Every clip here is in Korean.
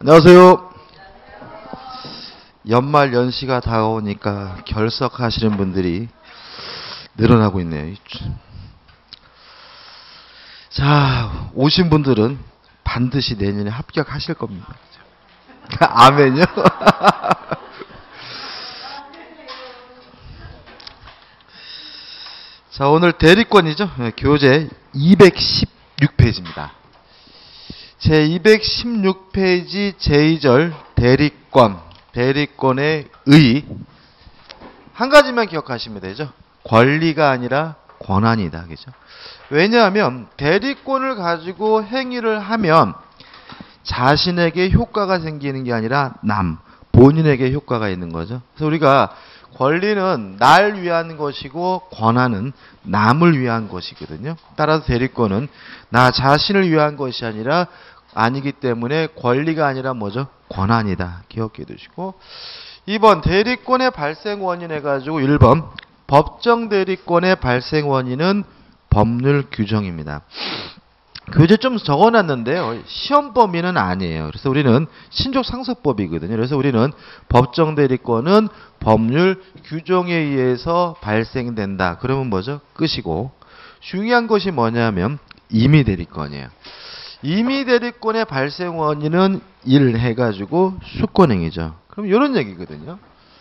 안녕하세요. 연말 연시가 다가오니까 결석하시는 분들이 늘어나고 있네요. 자, 오신 분들은 반드시 내년에 합격하실 겁니다. 아멘요. 자, 오늘 대리권이죠. 교재 216페이지입니다. 제 216페이지 제2절 대리권의 의. 한 가지만 기억하시면 되죠. 권리가 아니라 권한이다. 그죠? 왜냐하면 대리권을 가지고 행위를 하면 자신에게 효과가 생기는 게 아니라 본인에게 효과가 있는 거죠. 그래서 우리가 권리는 날 위한 것이고 권한은 남을 위한 것이거든요. 따라서 대리권은 나 자신을 위한 것이 아니기 때문에 권리가 아니라 뭐죠? 권한이다. 기억해 두시고 2번 대리권의 발생 원인 해가지고 1번 법정 대리권의 발생 원인은 법률 규정입니다. 교재 좀 적어놨는데요. 시험 범위는 아니에요. 그래서 우리는 신족상속법이거든요. 그래서 우리는 법정 대리권은 법률 규정에 의해서 발생된다. 그러면 뭐죠? 끝이고 중요한 것이 뭐냐면 임의 대리권이에요. 임의 대리권의 발생 원인은 1 해가지고 수권행위죠. 그럼 이런 얘기거든요.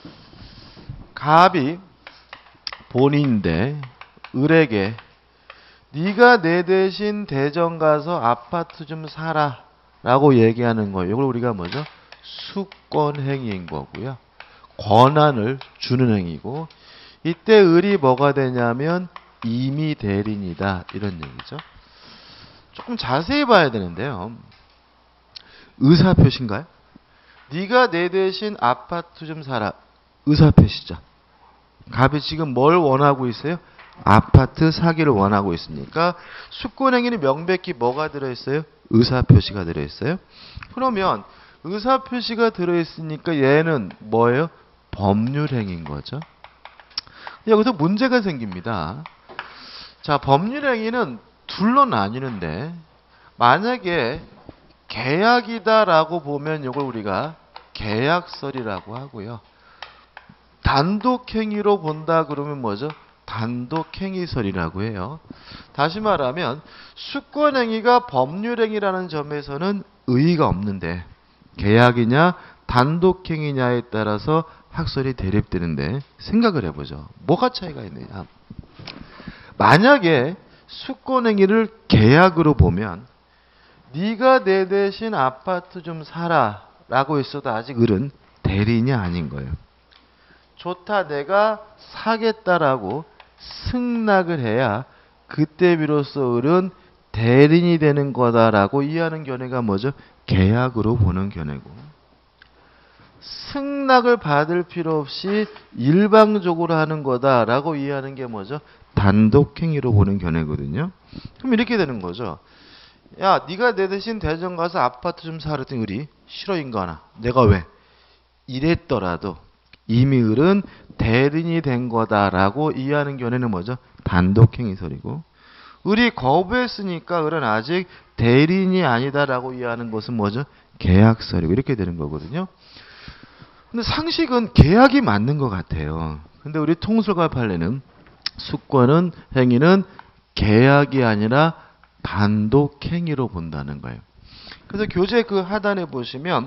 갑이 본인인데 을에게 네가 내 대신 대전 가서 아파트 좀 사라 라고 얘기하는 거예요. 이걸 우리가 뭐죠? 수권행위인 거고요. 권한을 주는 행위고 이때 을이 뭐가 되냐면 임의 대리인이다. 이런 얘기죠. 조금 자세히 봐야 되는데요. 의사표시인가요? 네가 내 대신 아파트 좀 사라. 의사표시죠. 갑이 지금 뭘 원하고 있어요? 아파트 사기를 원하고 있으니까 수권행위는 명백히 뭐가 들어있어요? 의사표시가 들어있어요. 그러면 의사표시가 들어있으니까 얘는 뭐예요? 법률행위인 거죠. 여기서 문제가 생깁니다. 자, 법률행위는 둘로 나뉘는데 만약에 계약이다라고 보면 이걸 우리가 계약설이라고 하고요. 단독행위로 본다 그러면 뭐죠? 단독행위설이라고 해요. 다시 말하면 수권행위가 법률행위라는 점에서는 의의가 없는데 계약이냐 단독행위냐에 따라서 학설이 대립되는데 생각을 해보죠. 뭐가 차이가 있느냐. 만약에 수권행위를 계약으로 보면 네가 내 대신 아파트 좀 사라 라고 했어도 아직 을은 대리인이 아닌 거예요. 좋다 내가 사겠다라고 승낙을 해야 그때 비로소 을은 대리인이 되는 거다라고 이해하는 견해가 뭐죠? 계약으로 보는 견해고 승낙을 받을 필요 없이 일방적으로 하는 거다라고 이해하는 게 뭐죠? 단독행위로 보는 견해거든요. 그럼 이렇게 되는 거죠. 야 네가 내 대신 대전 가서 아파트 좀 사라 했더니 을이 싫어 인간아. 내가 왜? 이랬더라도 이미 을은 대리인이 된 거다라고 이해하는 견해는 뭐죠? 단독행위설이고 을이 거부했으니까 을은 아직 대리인이 아니다라고 이해하는 것은 뭐죠? 계약설이고 이렇게 되는 거거든요. 근데 상식은 계약이 맞는 것 같아요. 근데 우리 통술과 판례는 수권은 행위는 계약이 아니라 단독행위로 본다는 거예요. 그래서 교재 그 하단에 보시면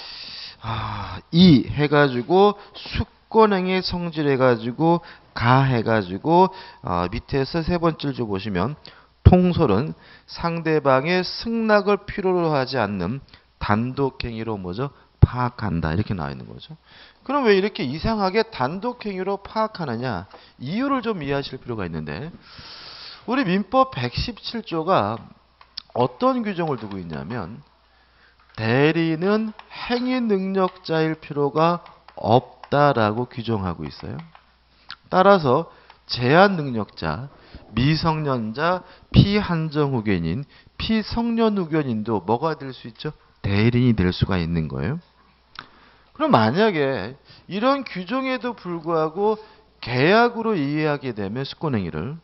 이 해가지고 수권행위 성질해가지고 가 해가지고 밑에서 세 번째 줄 보시면 통솔은 상대방의 승낙을 필요로 하지 않는 단독행위로 뭐죠? 파악한다 이렇게 나와 있는 거죠. 그럼 왜 이렇게 이상하게 단독행위로 파악하느냐 이유를 좀 이해하실 필요가 있는데 우리 민법 117조가 어떤 규정을 두고 있냐면 대리인은 행위 능력자일 필요가 없다라고 규정하고 있어요. 따라서 제한 능력자, 미성년자, 피한정후견인, 피성년후견인도 뭐가 될 수 있죠? 대리인이 될 수가 있는 거예요. 그럼 만약에 이런 규정에도 불구하고 계약으로 이해하게 되면 수권행위를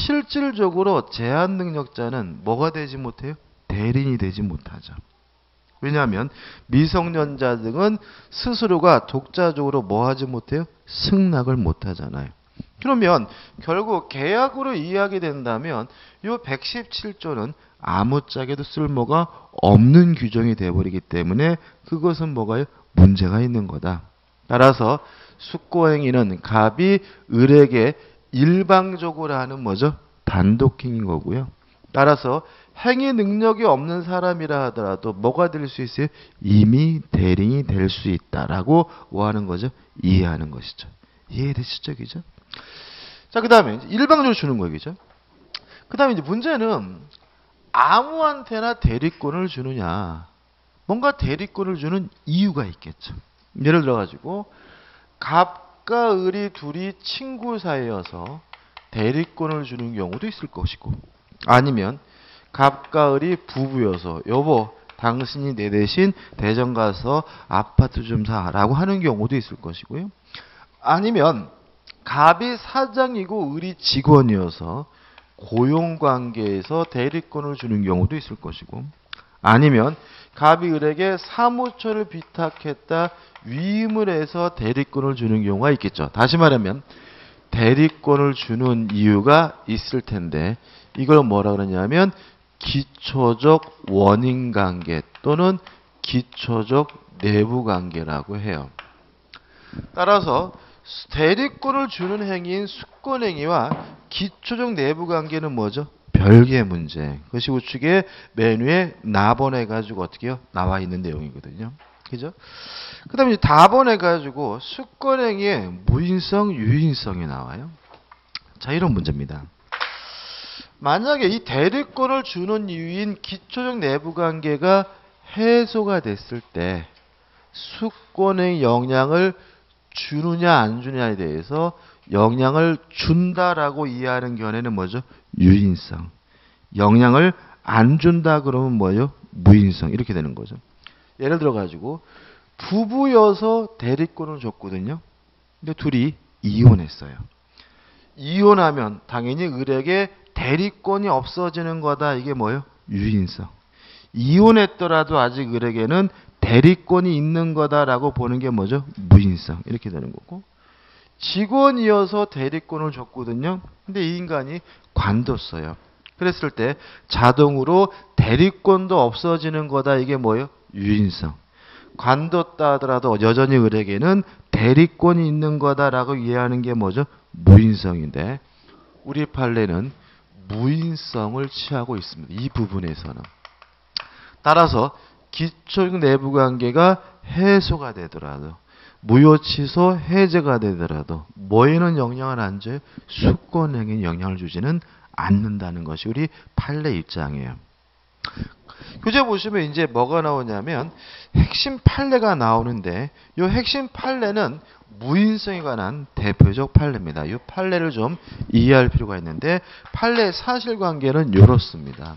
실질적으로 제한 능력자는 뭐가 되지 못해요? 대리인이 되지 못하죠. 왜냐하면 미성년자 등은 스스로가 독자적으로 뭐 하지 못해요? 승낙을 못 하잖아요. 그러면 결국 계약으로 이해하게 된다면 이 117조는 아무짝에도 쓸모가 없는 규정이 되어버리기 때문에 그것은 뭐가요? 문제가 있는 거다. 따라서 숙고행위는 갑이 을에게 일방적으로 하는 뭐죠? 단독행위인 거고요. 따라서 행위 능력이 없는 사람이라 하더라도 뭐가 될 수 있어요? 이미 대리인이 될 수 있다라고 뭐 하는 거죠? 이해하는 것이죠. 이해되시죠? 그죠? 자, 그 다음에 일방적으로 주는 거예요. 그죠? 그 다음에 이제 문제는 아무한테나 대리권을 주느냐. 뭔가 대리권을 주는 이유가 있겠죠. 예를 들어가지고 갑과 을이 둘이 친구 사이여서 대리권을 주는 경우도 있을 것이고, 아니면 갑과 을이 부부여서 여보 당신이 내 대신 대전 가서 아파트 좀 사라고 하는 경우도 있을 것이고요. 아니면 갑이 사장이고 을이 직원이어서 고용관계에서 대리권을 주는 경우도 있을 것이고, 아니면 갑이 을에게 사무처를 비탁했다 위임을 해서 대리권을 주는 경우가 있겠죠. 다시 말하면 대리권을 주는 이유가 있을 텐데 이걸 뭐라 그러냐면 기초적 원인관계 또는 기초적 내부관계라고 해요. 따라서 대리권을 주는 행위인 숙권행위와 기초적 내부관계는 뭐죠? 별개의 문제. 그것이 우측에 맨 위에 나번해가지고 어떻게 해요? 나와 있는 내용이거든요. 그죠? 그 다음에 다번해가지고 숙권행위의 무인성, 유인성이 나와요. 자, 이런 문제입니다. 만약에 이 대리권을 주는 이유인 기초적 내부관계가 해소가 됐을 때 숙권의 영향을 주느냐 안 주느냐에 대해서 영향을 준다라고 이해하는 견해는 뭐죠? 유인성. 영향을 안 준다 그러면 뭐예요? 무인성. 이렇게 되는 거죠. 예를 들어 가지고 부부여서 대리권을 줬거든요. 근데 둘이 이혼했어요. 이혼하면 당연히 을에게 대리권이 없어지는 거다. 이게 뭐예요? 유인성. 이혼했더라도 아직 을에게는 대리권이 있는 거다라고 보는 게 뭐죠? 무인성. 이렇게 되는 거고. 직원이어서 대리권을 줬거든요. 근데 이 인간이 관뒀어요. 그랬을 때 자동으로 대리권도 없어지는 거다. 이게 뭐예요? 유인성. 관뒀다 하더라도 여전히 을에게는 대리권이 있는 거다라고 이해하는 게 뭐죠? 무인성인데 우리 판례는 무인성을 취하고 있습니다. 이 부분에서는. 따라서 기초적 내부관계가 해소가 되더라도 무효 취소 해제가 되더라도 뭐에는 영향을 안 줘요? 숙권행위에 영향을 주지는 않는다는 것이 우리 판례 입장이에요. 교재 보시면 이제 뭐가 나오냐면 핵심 판례가 나오는데 이 핵심 판례는 무인성에 관한 대표적 판례입니다. 이 판례를 좀 이해할 필요가 있는데 판례 사실관계는 이렇습니다.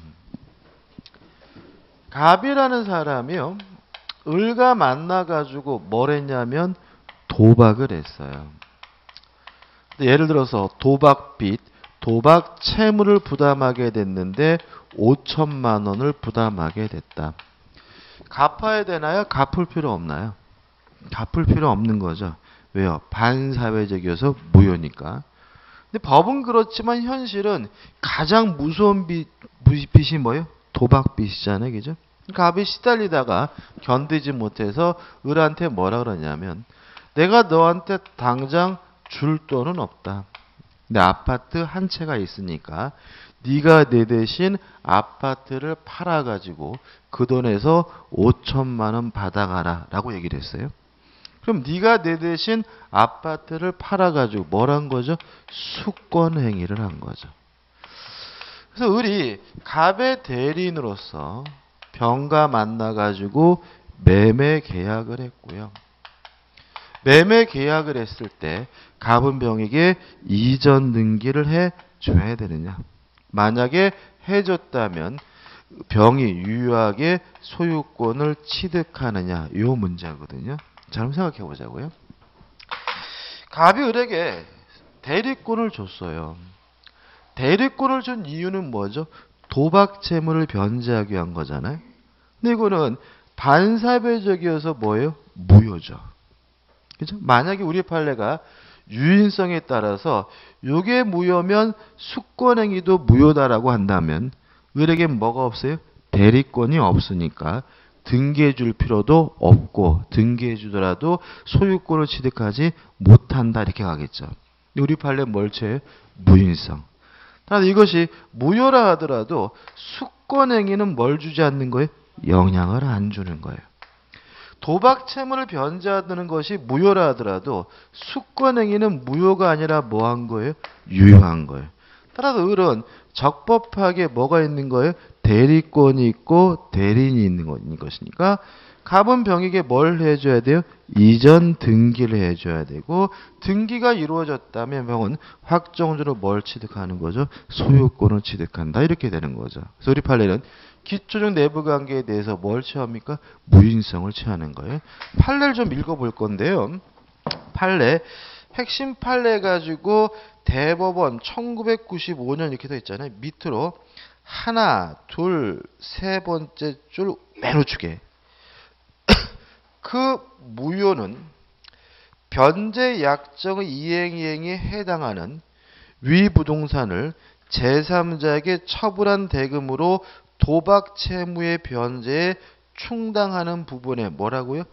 갑이라는 사람이요, 을과 만나가지고 뭘 했냐면 도박을 했어요. 예를 들어서 도박빚, 도박 채무를 부담하게 됐는데 5천만 원을 부담하게 됐다. 갚아야 되나요? 갚을 필요 없나요? 갚을 필요 없는 거죠. 왜요? 반사회적이어서 무효니까. 근데 법은 그렇지만 현실은 가장 무서운 빚이 뭐예요? 도박빚이잖아요. 그죠? 갑이 시달리다가 견디지 못해서 을한테 뭐라 그러냐면 내가 너한테 당장 줄 돈은 없다. 내 아파트 한 채가 있으니까 네가 내 대신 아파트를 팔아가지고 그 돈에서 5천만 원 받아가라 라고 얘기를 했어요. 그럼 네가 내 대신 아파트를 팔아가지고 뭘 한 거죠? 숙권 행위를 한 거죠. 그래서 을이 갑의 대리인으로서 병과 만나가지고 매매 계약을 했고요. 매매 계약을 했을 때 갑은 병에게 이전 등기를 해줘야 되느냐. 만약에 해줬다면 병이 유효하게 소유권을 취득하느냐. 이 문제거든요. 자, 한번 생각해 보자고요. 갑이 을에게 대리권을 줬어요. 대리권을 준 이유는 뭐죠? 도박 채무를 변제하기 위한 거잖아요. 근데 이거는 반사회적이어서 뭐예요? 무효죠. 그죠? 만약에 우리 판례가 유인성에 따라서 요게 무효면 수권행위도 무효다라고 한다면 을에게 뭐가 없어요? 대리권이 없으니까 등기해 줄 필요도 없고 등기해 주더라도 소유권을 취득하지 못한다 이렇게 가겠죠. 우리 판례 뭘 쳐요? 무인성. 따라서 이것이 무효라 하더라도 수권행위는 뭘 주지 않는 거예요? 영향을 안 주는 거예요. 도박 채무를 변제하는 것이 무효라 하더라도 수권행위는 무효가 아니라 뭐 한 거예요? 유효한 거예요. 따라서 을은 적법하게 뭐가 있는 거예요? 대리권이 있고 대리인이 있는 것이니까 갑은 병에게 뭘 해줘야 돼요? 이전 등기를 해줘야 되고 등기가 이루어졌다면 병은 확정적으로 뭘 취득하는 거죠? 소유권을 취득한다 이렇게 되는 거죠. 그래서 우리 판례는 기초적 내부관계에 대해서 뭘 취합니까? 무인성을 취하는 거예요. 판례를 좀 읽어볼 건데요. 판례 핵심 판례 가지고 대법원 1995년 이렇게 돼 있잖아요. 밑으로 하나, 둘, 세 번째 줄 맨 우측에 그 무효는 변제 약정의 이행에 해당하는 위 부동산을 제3자에게 처분한 대금으로 도박 채무의 변제에 충당하는 부분에 뭐라고요?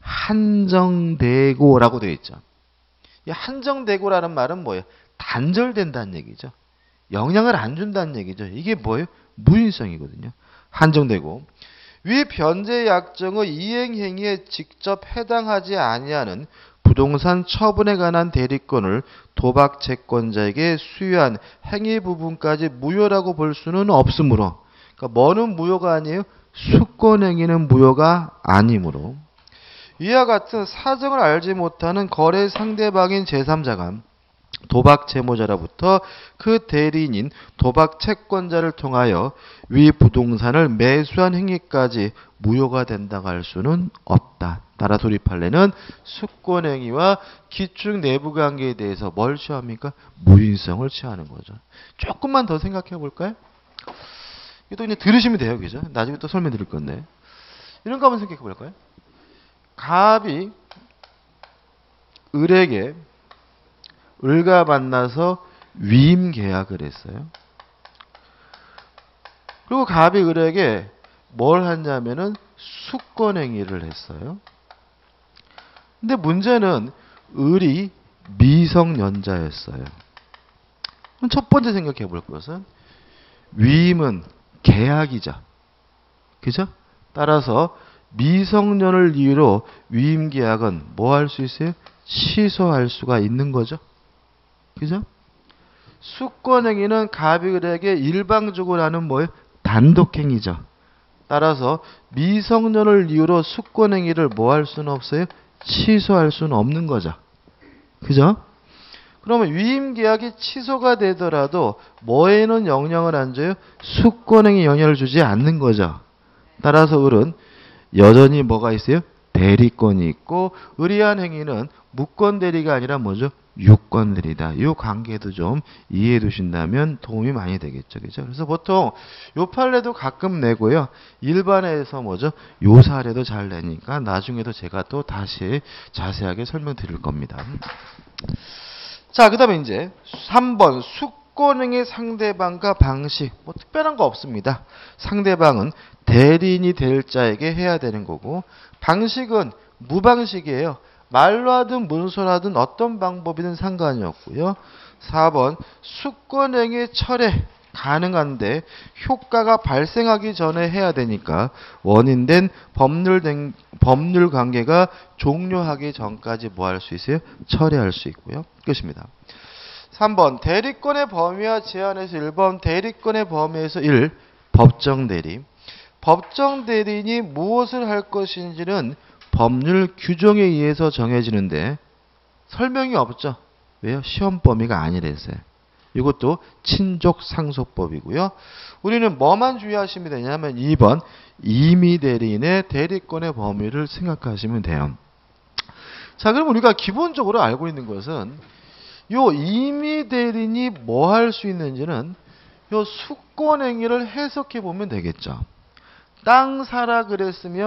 한정되고라고 되어 있죠. 이 한정되고라는 말은 뭐예요? 단절된다는 얘기죠. 영향을 안 준다는 얘기죠. 이게 뭐예요? 무인성이거든요. 한정되고 위 변제 약정의 이행 행위에 직접 해당하지 아니하는 부동산 처분에 관한 대리권을 도박 채권자에게 수여한 행위 부분까지 무효라고 볼 수는 없으므로, 그러니까 뭐는 무효가 아니에요? 수권 행위는 무효가 아니므로 이와 같은 사정을 알지 못하는 거래 상대방인 제3자가 도박 채무자로부터 그 대리인인 도박 채권자를 통하여 위 부동산을 매수한 행위까지 무효가 된다고 할 수는 없다. 따라서 우리 판례는 수권행위와 기축 내부관계에 대해서 뭘 취합니까? 무인성을 취하는 거죠. 조금만 더 생각해 볼까요? 이거 또 이제 들으시면 돼요. 그죠? 나중에 또 설명드릴 건데. 이런 거 한번 생각해 볼까요? 갑이 을에게 을과 만나서 위임 계약을 했어요. 그리고 갑이 을에게 뭘 했냐면은 수권행위를 했어요. 근데 문제는 을이 미성년자였어요. 그럼 첫 번째 생각해 볼 것은 위임은 계약이죠. 그죠? 따라서 미성년을 이유로 위임 계약은 뭐 할 수 있어요? 취소할 수가 있는 거죠. 그죠? 수권행위는 갑이 을에게 일방적으로 하는 뭐예요? 단독행위죠. 따라서 미성년을 이유로 수권행위를 뭐 할 수는 없어요? 취소할 수는 없는 거죠. 그죠? 그러면 위임계약이 취소가 되더라도 뭐에는 영향을 안 줘요? 수권행위 영향을 주지 않는 거죠. 따라서 을은 여전히 뭐가 있어요? 대리권이 있고 을이한 행위는 무권 대리가 아니라 뭐죠? 유권 대리다. 이 관계도 좀 이해해 두신다면 도움이 많이 되겠죠. 그죠? 그래서 보통 요 판례도 가끔 내고요. 일반에서 뭐죠? 요 사례도 잘 내니까 나중에도 제가 또 다시 자세하게 설명드릴 겁니다. 자, 그 다음에 이제 3번 수권행위 상대방과 방식. 뭐 특별한 거 없습니다. 상대방은 대리인이 될 자에게 해야 되는 거고 방식은 무방식이에요. 말로 하든 문서로 하든 어떤 방법이든 상관이 없고요. 4번 수권행위 철회 가능한데 효과가 발생하기 전에 해야 되니까 원인된 법률 관계가 종료하기 전까지 뭐 할 수 있어요? 철회할 수 있고요. 끝입니다. 3번 대리권의 범위와 제한에서 1번 대리권의 범위에서 1. 법정 대리. 법정 대리인이 무엇을 할 것인지는 법률 규정에 의해서 정해지는데 설명이 없죠. 왜요? 시험 범위가 아니라서요. 이것도 친족 상속법이고요. 우리는 뭐만 주의하시면 되냐면 2번 임의 대리인의 대리권의 범위를 생각하시면 돼요. 자, 그럼 우리가 기본적으로 알고 있는 것은 요 임의 대리인이 뭐 할 수 있는지는 요 수권 행위를 해석해 보면 되겠죠. 땅 사라 그랬으면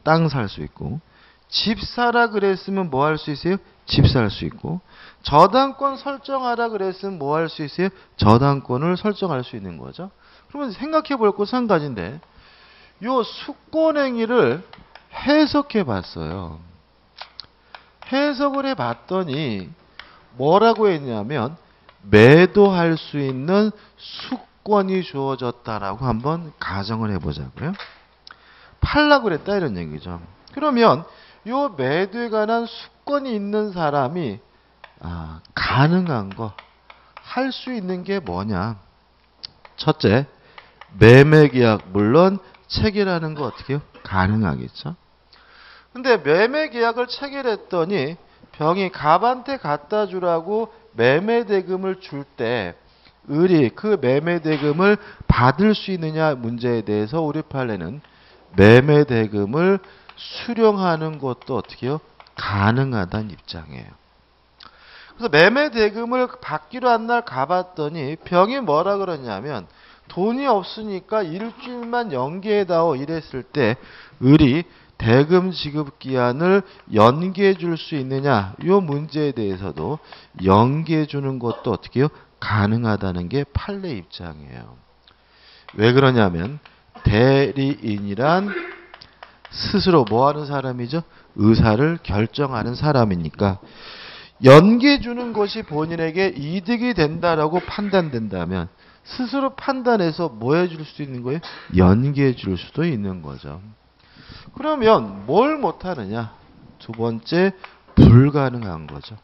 땅 살 수 있고, 집 사라 그랬으면 뭐 할 수 있어요? 집 살 수 있고, 저당권 설정하라 그랬으면 뭐 할 수 있어요? 저당권을 설정할 수 있는 거죠. 그러면 생각해 볼 것은 한 가지인데, 요 수권행위를 해석해 봤어요. 해석을 해 봤더니 뭐라고 했냐면 매도할 수 있는 수권이 주어졌다라고 한번 가정을 해보자고요. 팔라고 그랬다 이런 얘기죠. 그러면 요 매도에 관한 수권이 있는 사람이 가능한 거, 할 수 있는 게 뭐냐? 첫째, 매매계약 물론 체결하는 거 어떻게 해요? 가능하겠죠. 근데 매매계약을 체결했더니 병이 갑한테 갖다 주라고 매매대금을 줄 때 을이 그 매매대금을 받을 수 있느냐 문제에 대해서 우리 판례는 매매대금을 수령하는 것도 어떻게 해요? 가능하다는 입장이에요. 그래서 매매대금을 받기로 한 날 가봤더니 병이 뭐라 그러냐면 돈이 없으니까 일주일만 연기해다오 이랬을 때 을이 대금 지급 기한을 연기해 줄 수 있느냐 이 문제에 대해서도 연기해 주는 것도 어떻게 해요? 가능하다는 게 판례 입장이에요. 왜 그러냐면 대리인이란 스스로 뭐 하는 사람이죠? 의사를 결정하는 사람이니까 연기해 주는 것이 본인에게 이득이 된다라고 판단된다면 스스로 판단해서 뭐 해줄 수 있는 거예요? 연기해 줄 수도 있는 거죠. 그러면 뭘 못하느냐? 두 번째, 불가능한 거죠.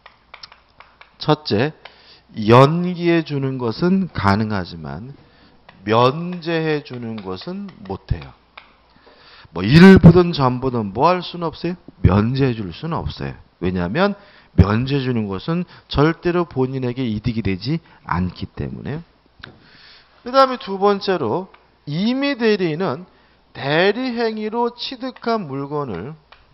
첫째, 연기해 주는 것은 가능하지만 면제해 주는 것은 못해요. 뭐 일부든 전부든 뭐 할 수는 없어요? 면제해 줄 수는 없어요. 왜냐하면 면제해 주는 것은 절대로 본인에게 이득이 되지 않기 때문에. 그 다음에 두 번째로 임의 대리인은 대리행위로 취득한 물건을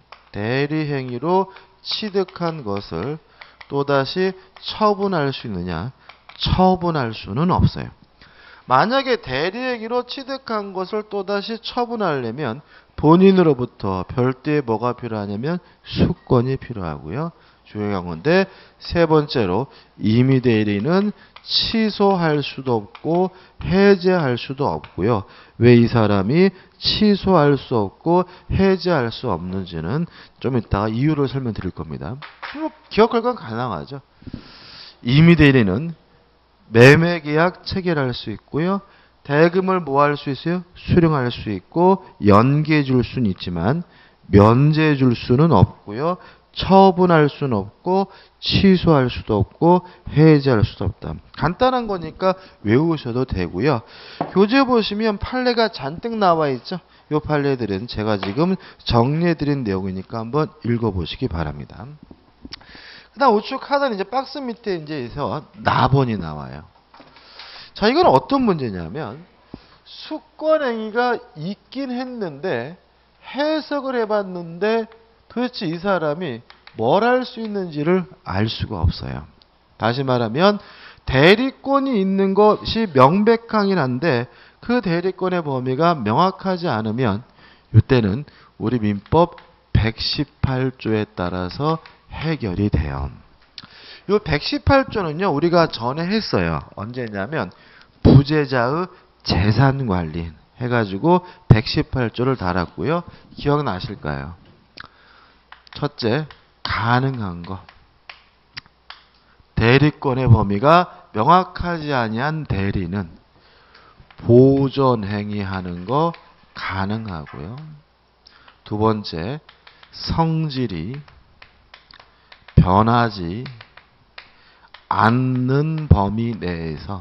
대리행위로 취득한 것을 또다시 처분할 수 있느냐? 처분할 수는 없어요. 만약에 대리행위로 취득한 것을 또다시 처분하려면 본인으로부터 별도의 뭐가 필요하냐면 수권이 필요하고요. 중요한 건데 세 번째로 임의 대리는 취소할 수도 없고 해제할 수도 없고요. 왜 이 사람이 취소할 수 없고 해제할 수 없는지는 좀 이따가 이유를 설명드릴 겁니다. 기억할 건 가능하죠. 임의 대리는 매매계약 체결할 수 있고요. 대금을 뭐 할 수 있어요? 수령할 수 있고 연기해 줄 수는 있지만 면제해 줄 수는 없고요. 처분할 수는 없고 취소할 수도 없고 해제할 수도 없다. 간단한 거니까 외우셔도 되고요. 교재 보시면 판례가 잔뜩 나와 있죠. 이 판례들은 제가 지금 정리해드린 내용이니까 한번 읽어보시기 바랍니다. 그 다음 우측 하단 이제 박스 밑에 이제서 납원이 나와요. 자, 이건 어떤 문제냐면 수권행위가 있긴 했는데 해석을 해봤는데 도대체 이 사람이 뭘 할 수 있는지를 알 수가 없어요. 다시 말하면 대리권이 있는 것이 명백하긴 한데 그 대리권의 범위가 명확하지 않으면 이때는 우리 민법 118조에 따라서 해결이 돼요. 이 118조는요 우리가 전에 했어요. 언제냐면 부재자의 재산관리 해가지고 118조를 달았고요. 기억나실까요? 첫째, 가능한 거. 대리권의 범위가 명확하지 아니한 대리는 보존행위하는 거 가능하고요. 두 번째, 성질이 변하지 않는 범위 내에서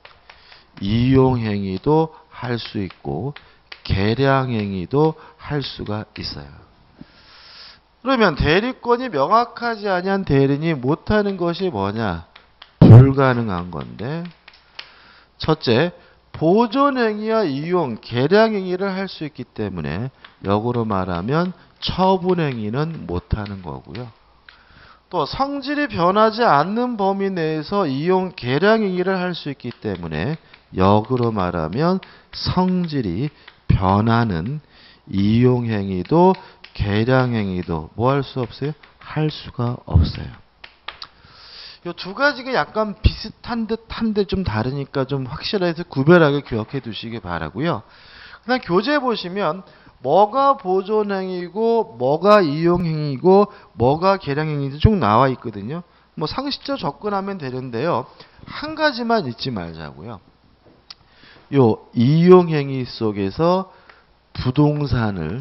이용행위도 할 수 있고 계량행위도 할 수가 있어요. 그러면 대리권이 명확하지 아니한 대리인이 못하는 것이 뭐냐? 불가능한 건데 첫째, 보존행위와 이용, 계량행위를 할 수 있기 때문에 역으로 말하면 처분행위는 못하는 거고요. 또 성질이 변하지 않는 범위 내에서 이용, 계량행위를 할 수 있기 때문에 역으로 말하면 성질이 변하는 이용행위도 계량행위도 뭐 할 수 없어요? 할 수가 없어요. 이 두 가지가 약간 비슷한 듯한데 좀 다르니까 좀 확실해서 구별하게 기억해 두시기 바라고요. 그다음 교재 보시면 뭐가 보존행위고 뭐가 이용행위고 뭐가 계량행위도 쭉 나와 있거든요. 뭐 상식적으로 접근하면 되는데요. 한 가지만 잊지 말자고요. 요 이용행위 속에서 부동산을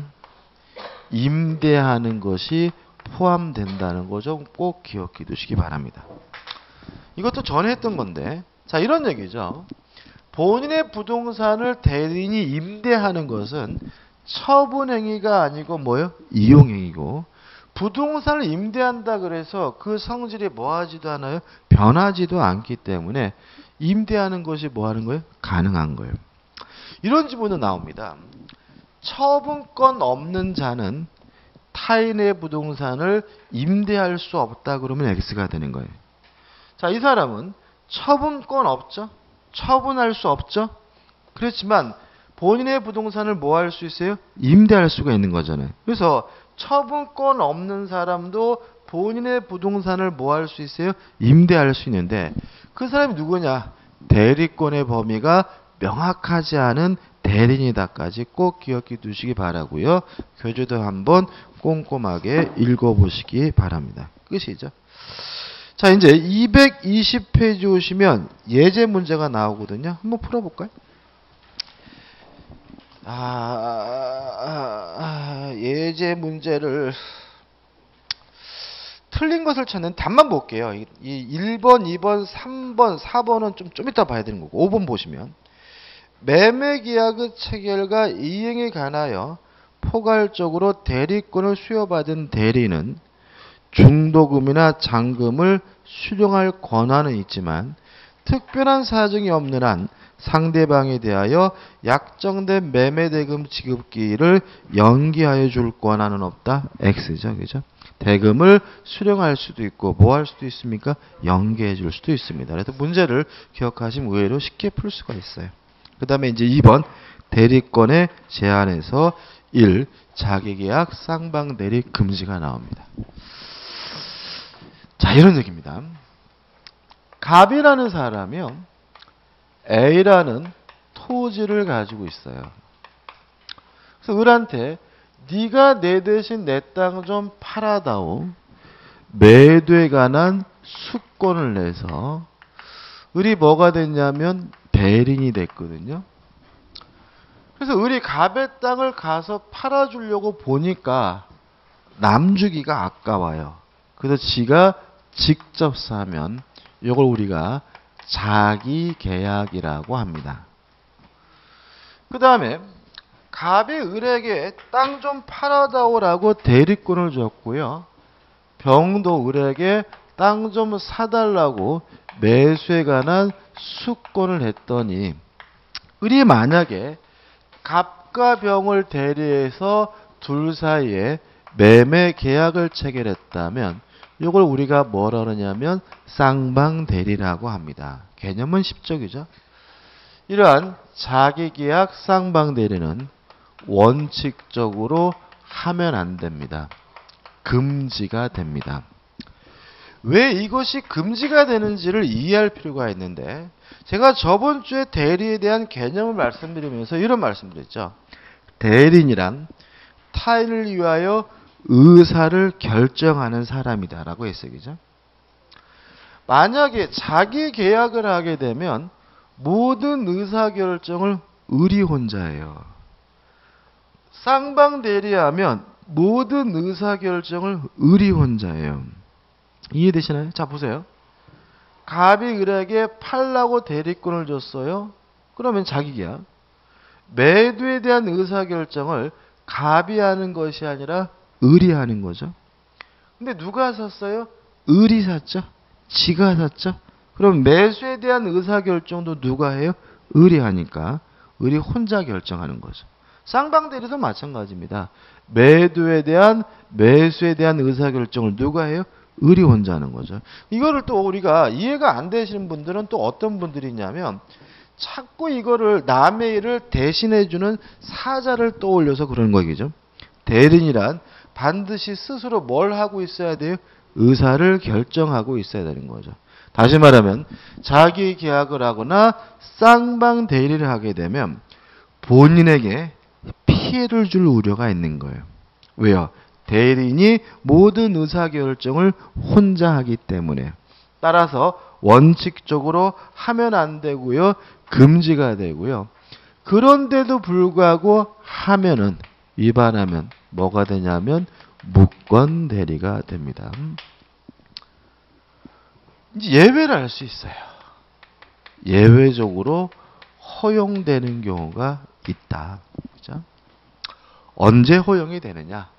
임대하는 것이 포함된다는 거 좀 꼭 기억해 두시기 바랍니다. 이것도 전에 했던 건데, 자, 이런 얘기죠. 본인의 부동산을 대리인이 임대하는 것은 처분행위가 아니고 뭐요? 이용행위고, 부동산을 임대한다 그래서 그 성질이 뭐하지도 않아요? 변하지도 않기 때문에 임대하는 것이 뭐하는 거예요? 가능한 거예요. 이런 지문은 나옵니다. 처분권 없는 자는 타인의 부동산을 임대할 수 없다 그러면 X가 되는 거예요. 자, 이 사람은 처분권 없죠? 처분할 수 없죠? 그렇지만 본인의 부동산을 뭐 할 수 있어요? 임대할 수가 있는 거잖아요. 그래서 처분권 없는 사람도 본인의 부동산을 뭐 할 수 있어요? 임대할 수 있는데 그 사람이 누구냐? 대리권의 범위가 명확하지 않은 대리인이다까지 꼭 기억해 두시기 바라고요. 교재도 한번 꼼꼼하게 읽어보시기 바랍니다. 끝이죠. 자, 이제 220페이지 오시면 예제 문제가 나오거든요. 한번 풀어볼까요? 예제 문제를 틀린 것을 찾는 답만 볼게요. 이 1번, 2번, 3번, 4번은 좀 이따 봐야 되는 거고 5번 보시면 매매계약의 체결과 이행에 관하여 포괄적으로 대리권을 수여받은 대리는 중도금이나 잔금을 수령할 권한은 있지만 특별한 사정이 없는 한 상대방에 대하여 약정된 매매대금 지급기일을 연기하여 줄 권한은 없다. X죠. 그죠? 대금을 수령할 수도 있고 뭐 할 수도 있습니까? 연기해 줄 수도 있습니다. 그래서 문제를 기억하시면 의외로 쉽게 풀 수가 있어요. 그 다음에 이제 2번 대리권의 제한에서 1. 자기계약 쌍방대리 금지가 나옵니다. 자, 이런 얘기입니다. 갑이라는 사람이요, A라는 토지를 가지고 있어요. 그래서 을한테 네가 내 대신 내 땅 좀 팔아다오. 매도에 관한 수권을 내서 을이 뭐가 됐냐면 대리인이 됐거든요. 그래서 을이 갑의 땅을 가서 팔아주려고 보니까 남주기가 아까워요. 그래서 지가 직접 사면 이걸 우리가 자기계약이라고 합니다. 그 다음에 갑이 을에게 땅 좀 팔아다오라고 대리권을 줬고요. 병도 을에게 땅 좀 사달라고 매수에 관한 수권을 했더니 을이 만약에 갑과 병을 대리해서 둘 사이에 매매 계약을 체결했다면 이걸 우리가 뭐라 그러냐면 쌍방대리라고 합니다. 개념은 쉽죠. 이러한 자기계약 쌍방대리는 원칙적으로 하면 안 됩니다. 금지가 됩니다. 왜 이것이 금지가 되는지를 이해할 필요가 있는데 제가 저번 주에 대리에 대한 개념을 말씀드리면서 이런 말씀드렸죠. 대리인이란 타인을 위하여 의사를 결정하는 사람이다라고 했어요. 그죠? 만약에 자기 계약을 하게 되면 모든 의사결정을 을이 혼자 해요. 쌍방대리하면 모든 의사결정을 을이 혼자 해요. 이해되시나요? 자, 보세요. 갑이 을에게 팔라고 대리권을 줬어요. 그러면 자기계약. 매도에 대한 의사결정을 갑이 하는 것이 아니라 을이 하는 거죠. 근데 누가 샀어요? 을이 샀죠. 지가 샀죠. 그럼 매수에 대한 의사결정도 누가 해요? 을이 하니까 을이 혼자 결정하는 거죠. 쌍방대리도 마찬가지입니다. 매수에 대한 의사결정을 누가 해요? 을이 혼자 하는 거죠. 이거를 또 우리가 이해가 안 되시는 분들은 또 어떤 분들이 있냐면 자꾸 이거를 남의 일을 대신해주는 사자를 떠올려서 그러는 거겠죠. 대리인이란 반드시 스스로 뭘 하고 있어야 돼요? 의사를 결정하고 있어야 되는 거죠. 다시 말하면 자기 계약을 하거나 쌍방 대리를 하게 되면 본인에게 피해를 줄 우려가 있는 거예요. 왜요? 대리인이 모든 의사결정을 혼자 하기 때문에. 따라서 원칙적으로 하면 안 되고요. 금지가 되고요. 그런데도 불구하고 하면은, 위반하면 뭐가 되냐면 무권 대리가 됩니다. 이제 예외를 알 수 있어요. 예외적으로 허용되는 경우가 있다. 그죠? 언제 허용이 되느냐?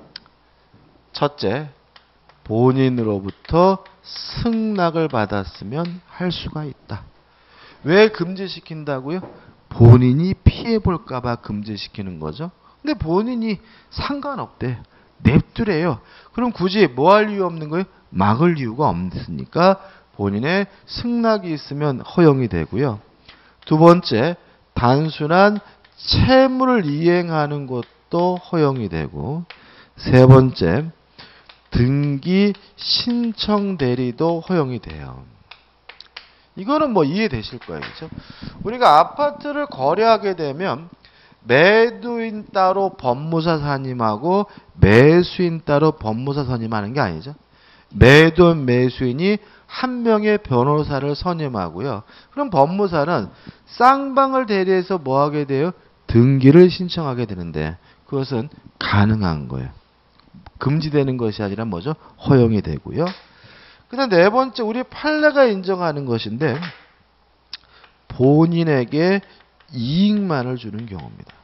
첫째, 본인으로부터 승낙을 받았으면 할 수가 있다. 왜 금지시킨다고요? 본인이 피해볼까봐 금지시키는 거죠. 근데 본인이 상관없대. 냅두래요. 그럼 굳이 뭐 할 이유 없는 거예요? 막을 이유가 없으니까 본인의 승낙이 있으면 허용이 되고요. 두 번째, 단순한 채무를 이행하는 것도 허용이 되고, 세 번째, 등기 신청 대리도 허용이 돼요. 이거는 뭐 이해되실 거예요. 그렇죠? 우리가 아파트를 거래하게 되면 매도인 따로 법무사 선임하고 매수인 따로 법무사 선임하는 게 아니죠. 매도인 매수인이 한 명의 변호사를 선임하고요. 그럼 법무사는 쌍방을 대리해서 뭐 하게 돼요? 등기를 신청하게 되는데 그것은 가능한 거예요. 금지되는 것이 아니라 뭐죠? 허용이 되고요. 그다음 네 번째, 우리 판례가 인정하는 것인데 본인에게 이익만을 주는 경우입니다.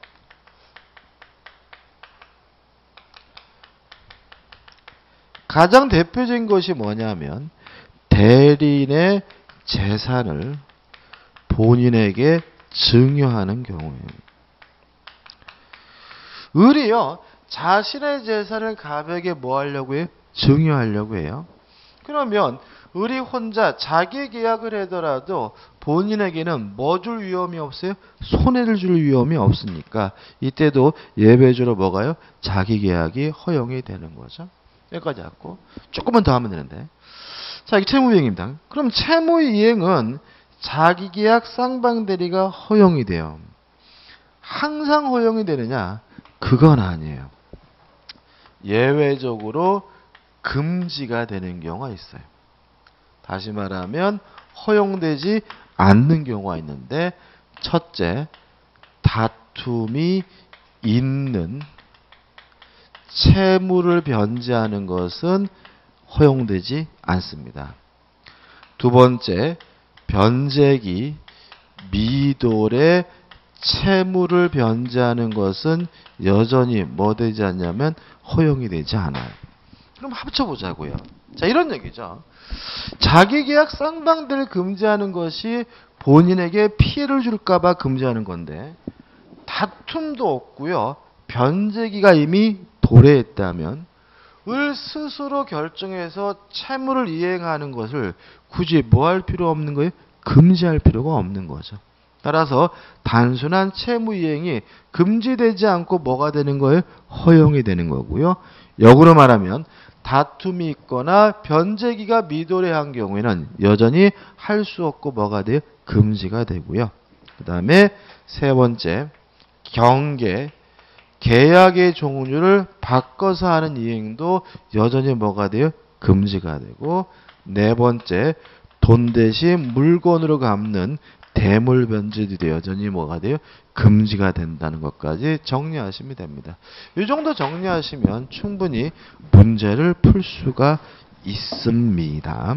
가장 대표적인 것이 뭐냐면 대리인의 재산을 본인에게 증여하는 경우예요. 을이요, 자신의 재산을 갑에게 뭐 하려고 해요? 증여하려고 해요. 그러면 을이 혼자 자기 계약을 하더라도 본인에게는 뭐 줄 위험이 없어요? 손해를 줄 위험이 없으니까 이때도 예외적으로 뭐가요? 자기 계약이 허용이 되는 거죠. 여기까지 왔고 조금만 더 하면 되는데, 자, 이게 채무이행입니다. 그럼 채무이행은 자기 계약 쌍방 대리가 허용이 돼요. 항상 허용이 되느냐? 그건 아니에요. 예외적으로 금지가 되는 경우가 있어요. 다시 말하면 허용되지 않는 경우가 있는데, 첫째, 다툼이 있는 채무를 변제하는 것은 허용되지 않습니다. 두 번째, 변제기 미돌의 채무를 변제하는 것은 여전히 뭐 되지 않냐면 허용이 되지 않아요. 그럼 합쳐보자고요. 자, 이런 얘기죠. 자기 계약 쌍방대를 금지하는 것이 본인에게 피해를 줄까봐 금지하는 건데 다툼도 없고요. 변제기가 이미 도래했다면 을 스스로 결정해서 채무를 이행하는 것을 굳이 뭐 할 필요 없는 거예요? 금지할 필요가 없는 거죠. 따라서 단순한 채무 이행이 금지되지 않고 뭐가 되는 거예요? 허용이 되는 거고요. 역으로 말하면 다툼이 있거나 변제기가 미도래한 경우에는 여전히 할 수 없고 뭐가 돼요? 금지가 되고요. 그 다음에 세 번째, 경계, 계약의 종류를 바꿔서 하는 이행도 여전히 뭐가 돼요? 금지가 되고, 네 번째, 돈 대신 물건으로 갚는 대물 변제도 여전히 뭐가 돼요? 금지가 된다는 것까지 정리하시면 됩니다. 이 정도 정리하시면 충분히 문제를 풀 수가 있습니다.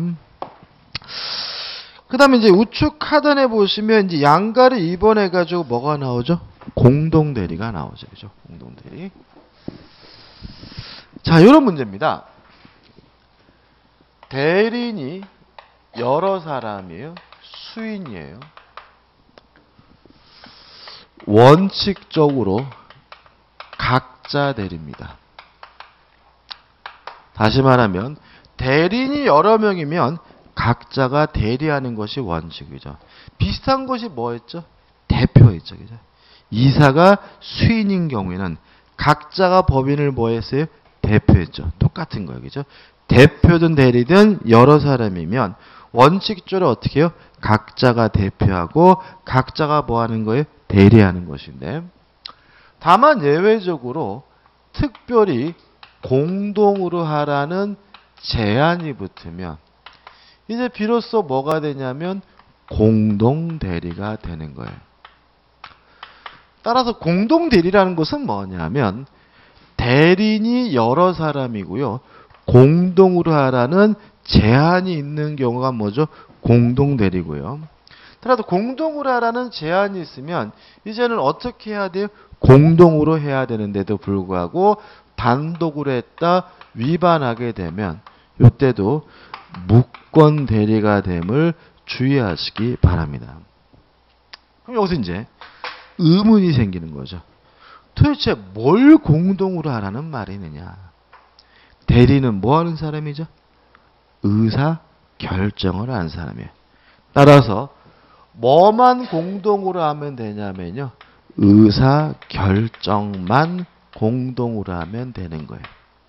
그 다음에 이제 우측 하단에 보시면 이제 양가를 입원해가지고 뭐가 나오죠? 공동대리가 나오죠. 그죠? 공동대리. 자, 이런 문제입니다. 대리인이 여러 사람이에요. 수인이에요. 원칙적으로 각자 대리입니다. 다시 말하면 대리인이 여러 명이면 각자가 대리하는 것이 원칙이죠. 비슷한 것이 뭐였죠? 대표였죠. 그죠? 이사가 수인인 경우에는 각자가 법인을 뭐 했어요? 대표했죠. 똑같은 거예요. 그죠? 대표든 대리든 여러 사람이면 원칙적으로 어떻게 해요? 각자가 대표하고 각자가 뭐 하는 거예요? 대리하는 것인데, 다만 예외적으로 특별히 공동으로 하라는 제한이 붙으면 이제 비로소 뭐가 되냐면 공동 대리가 되는 거예요. 따라서 공동 대리라는 것은 뭐냐면 대리인이 여러 사람이고요. 공동으로 하라는 제한이 있는 경우가 뭐죠? 공동 대리고요. 따라서 공동으로 하라는 제한이 있으면 이제는 어떻게 해야 돼요? 공동으로 해야 되는데도 불구하고 단독으로 했다 위반하게 되면 이때도 무권 대리가 됨을 주의하시기 바랍니다. 그럼 여기서 이제 의문이 생기는 거죠. 도대체 뭘 공동으로 하라는 말이느냐? 대리는 뭐 하는 사람이죠? 의사 결정을 하는 사람이에요. 따라서 뭐만 공동으로 하면 되냐면요. 의사 결정만 공동으로 하면 되는 거예요.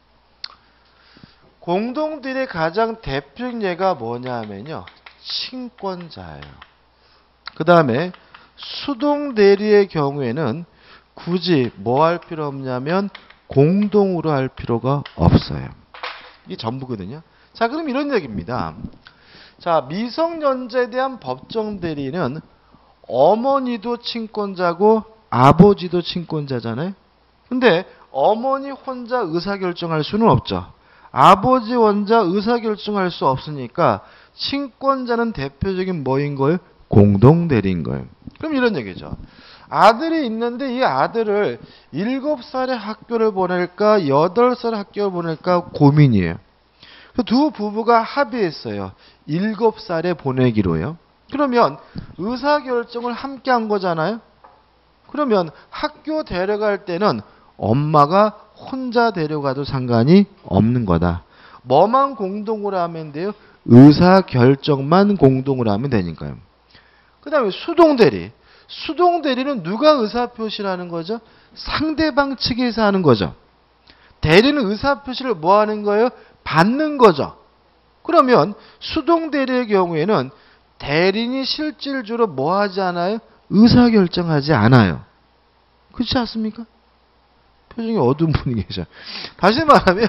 공동들의 가장 대표적 예가 뭐냐면요. 친권자예요. 그 다음에 수동대리의 경우에는 굳이 뭐 할 필요 없냐면 공동으로 할 필요가 없어요. 이게 전부거든요. 자, 그럼 이런 얘기입니다. 자, 미성년자에 대한 법정 대리는 어머니도 친권자고 아버지도 친권자잖아요. 근데 어머니 혼자 의사결정할 수는 없죠. 아버지 혼자 의사결정할 수 없으니까 친권자는 대표적인 뭐인 거예요? 공동대리인 거예요. 그럼 이런 얘기죠. 아들이 있는데 이 아들을 7살에 학교를 보낼까 8살에 학교를 보낼까 고민이에요. 두 부부가 합의했어요. 7살에 보내기로요. 그러면 의사결정을 함께 한 거잖아요. 그러면 학교 데려갈 때는 엄마가 혼자 데려가도 상관이 없는 거다. 뭐만 공동으로 하면 돼요? 의사결정만 공동으로 하면 되니까요. 그 다음에 수동대리. 수동대리는 누가 의사표시를 하는 거죠? 상대방 측에서 하는 거죠. 대리는 의사표시를 뭐 하는 거예요? 받는 거죠. 그러면 수동대리의 경우에는 대리인이 실질적으로 뭐 하지 않아요? 의사결정하지 않아요. 그렇지 않습니까? 표정이 어두운 분이 계셔. 다시 말하면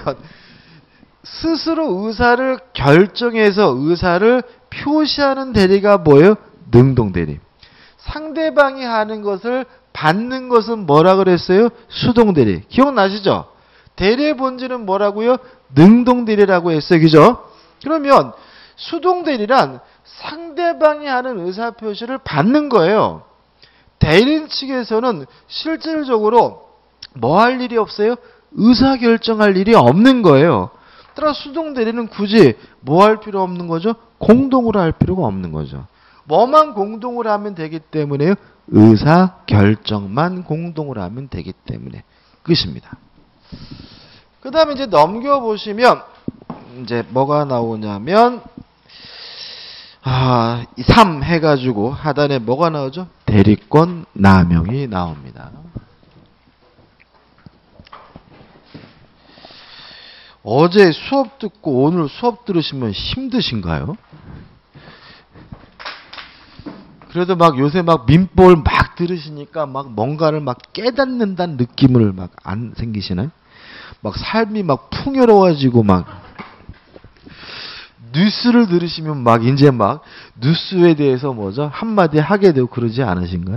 스스로 의사를 결정해서 의사를 표시하는 대리가 뭐예요? 능동대리. 상대방이 하는 것을 받는 것은 뭐라 그랬어요? 수동대리. 기억나시죠? 대리의 본질은 뭐라고요? 능동대리라고 했어요. 그죠? 그러면 수동대리란 상대방이 하는 의사표시를 받는 거예요. 대리인 측에서는 실질적으로 뭐 할 일이 없어요? 의사결정할 일이 없는 거예요. 따라 수동대리는 굳이 뭐 할 필요 없는 거죠? 공동으로 할 필요가 없는 거죠. 뭐만 공동으로 하면 되기 때문에요. 의사결정만 공동으로 하면 되기 때문에 끝입니다. 그 다음에 이제 넘겨보시면 이제 뭐가 나오냐면 3 해가지고 하단에 뭐가 나오죠? 대리권 남용이 나옵니다. 어제 수업 듣고 오늘 수업 들으시면 힘드신가요? 그래도 막 요새 막 민법을 막 들으시니까 막 뭔가를 막 깨닫는다는 느낌을 막 안 생기시나요? 막 삶이 막 풍요로워지고 막 뉴스를 들으시면 막 이제 막 뉴스에 대해서 뭐죠? 한마디 하게 되고 그러지 않으신가요?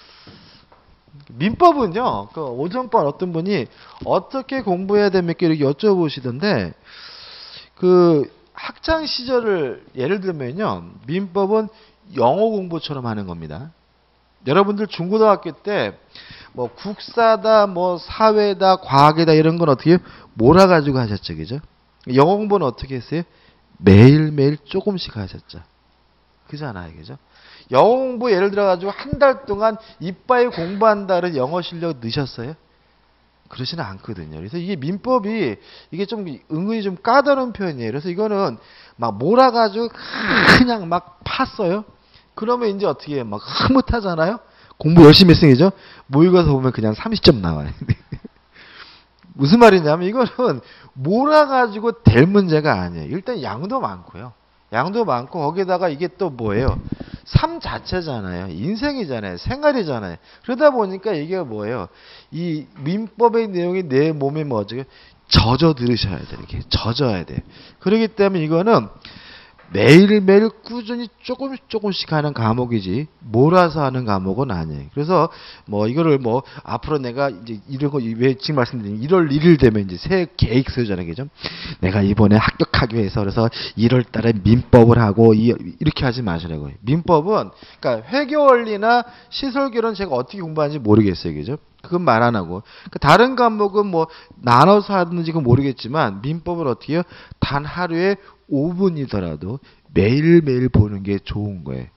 민법은요, 그 오전반 어떤 분이 어떻게 공부해야 됩니까? 이렇게 여쭤보시던데, 그 학창 시절을 예를 들면요, 민법은 영어 공부처럼 하는 겁니다. 여러분들 중고등학교 때 뭐 국사다, 뭐 사회다, 과학이다 이런 건 어떻게 몰아가지고 하셨죠, 그죠? 영어 공부는 어떻게 했어요? 매일매일 조금씩 하셨죠. 그잖아요, 그죠? 영어 공부 예를 들어가지고 한 달 동안 이빠이 공부한다는 영어 실력 넣으셨어요? 그러지는 않거든요. 그래서 이게 민법이 이게 좀 은근히 좀 까다로운 표현이에요. 그래서 이거는 막 몰아가지고 그냥 막 팠어요. 그러면 이제 어떻게 해요? 막 흐뭇하잖아요. 공부 열심히 했으니죠. 모의고사 보면 그냥 30점 나와요. 무슨 말이냐면 이거는 몰아가지고 될 문제가 아니에요. 일단 양도 많고요. 양도 많고 거기다가 이게 또 뭐예요? 삶 자체잖아요. 인생이잖아요. 생활이잖아요. 그러다 보니까 이게 뭐예요? 이 민법의 내용이 내 몸에 뭐죠? 젖어 들으셔야 돼요. 이렇게 젖어야 돼요. 그렇기 때문에 이거는 매일매일 꾸준히 조금씩 하는 과목이지 몰아서 하는 과목은 아니에요. 그래서 뭐 이거를 뭐 앞으로 내가 이제 이런 거 왜 지금 말씀드린 1월 1일 되면 이제 새 계획 세우잖아요. 그죠? 내가 이번에 합격하기 위해서 그래서 1월 달에 민법을 하고 이렇게 하지 마시라고요. 민법은 그러니까 회계원리나 시설계는 제가 어떻게 공부하는지 모르겠어요. 그죠? 그건 말 안 하고. 그러니까 다른 과목은 뭐 나눠서 하든지 그건 모르겠지만 민법을 어떻게 해요? 단 하루에 5분이더라도 매일매일 보는 게 좋은 거예요.